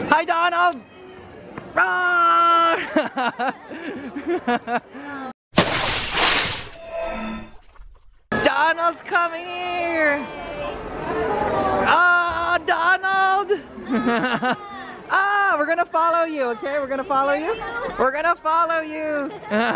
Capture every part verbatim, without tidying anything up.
Hi, Donald! Run! Donald's coming here! Oh, Donald! Ah, we're gonna follow you, okay? We're gonna follow you? We're gonna follow you!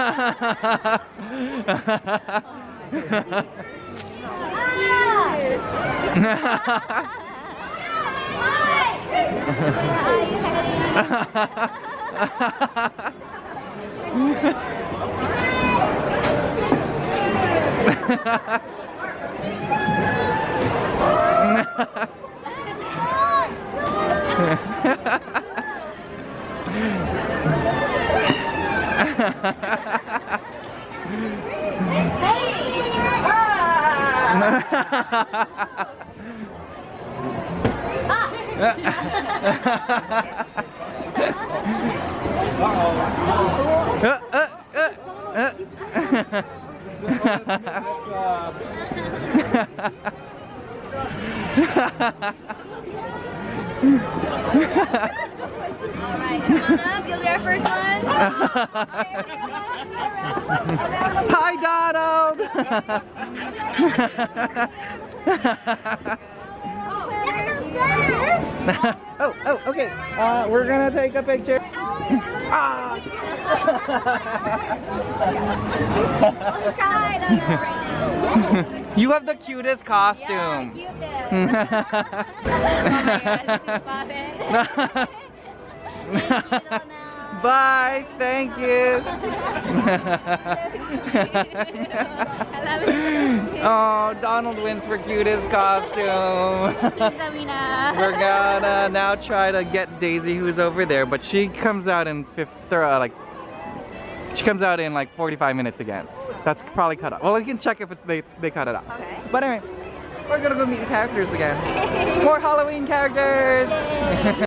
Alright, come on up, you'll be our first one. Hi, Donald! Oh, oh, okay. Uh, we're gonna take a picture. Ah. You have the cutest costume. Bye. Thank you. Oh, Donald wins for cutest costume. We're gonna now try to get Daisy, who's over there, but she comes out in fifth, uh, like she comes out in like forty-five minutes again. That's probably cut off. Well, we can check if it's, they they cut it off. Okay. But anyway, we're gonna go meet the characters again. More Halloween characters.